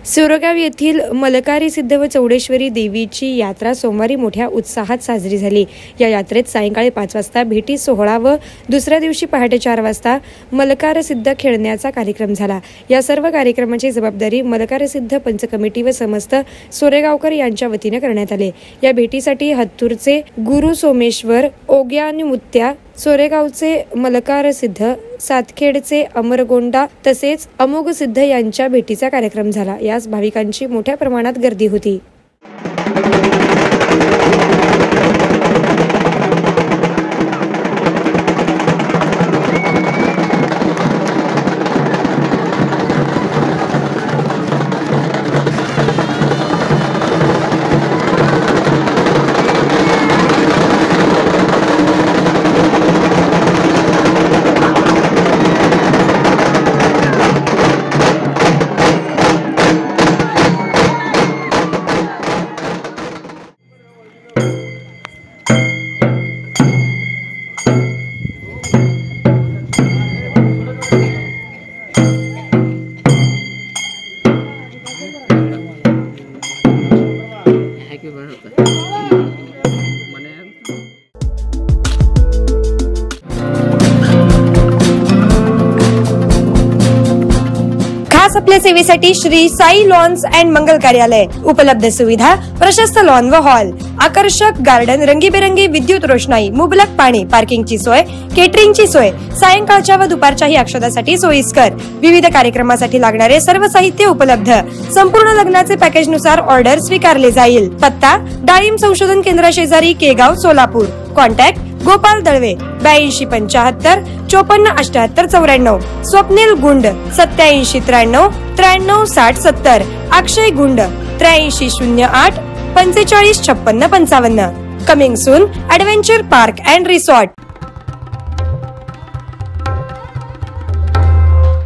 सोरेगाव येथील मलकारी सिद्ध व चौडेश्वरी देवीची यात्रा सोमवारी मोठ्या उत्साहात साजरी झाली। या यात्रेत सायंकाळी 5 वाजता भेटी सोहळा व दुसऱ्या दिवशी पहाटे 4 वाजता मलकार सिद्ध खेळण्याचा कार्यक्रम झाला। या सर्व कार्यक्रमाची जबाबदारी मलकार सिद्ध पंच कमिटी व समस्त सोरेगावकर यांच्या वतीने करण्यात आले। या भेटीसाठी हत्तूरचे गुरु सोमेश्वर, ओग्या आणि मुत्या, सोरेगावचे मलकार सिद्ध, सातखेडचे अमरगोंडा तसेच अमोग सिद्ध यांच्या भेटीचा कार्यक्रम झाला। यास भाविकांची मोठ्या प्रमाणात गर्दी होती। खास आपल्या सेवेसाठी श्री साई लॉन्स अँड मंगल कार्यालय। उपलब्ध सुविधा, प्रशस्त लॉन व हॉल, आकर्षक गार्डन, रंगीबेरंगी विद्युत रोषणाई, मुबलक पाणी, पार्किंगची सोय, केटरिंगची सोय, सायंकाळच्या व दुपारच्याही अक्षदासाठी सोयीस्कर, विविध कार्यक्रमासाठी लागणारे सर्व साहित्य उपलब्ध। संपूर्ण लग्नाचे पॅकेज नुसार ऑर्डर स्वीकारले जाईल। पत्ता डाळिंब संशोधन केंद्रा शेजारी, केगाव, सोलापूर। कॉन्टॅक्ट गोपाल दळवे 8275 5478 94, स्वप्नील गुंड 8793 93 60 70, अक्षय गुंड 8308 45 56 55। Coming soon adventure park and resort.